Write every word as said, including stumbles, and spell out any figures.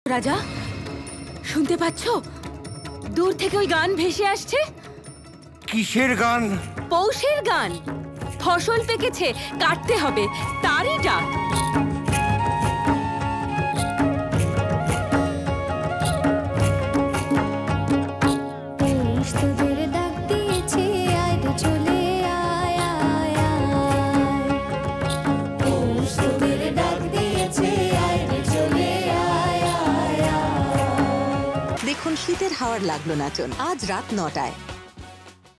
রাজা, শুনতে পাচ্ছ? দূর থেকে ওই গান ভেসে আসছে। কিসের গান? পৌষের গান। ফসল পেকেছে, কাটতে হবে, তারই ডাক। দেখুন শীতের হাওয়ার লাগলো নাচন আজ রাত নটায়।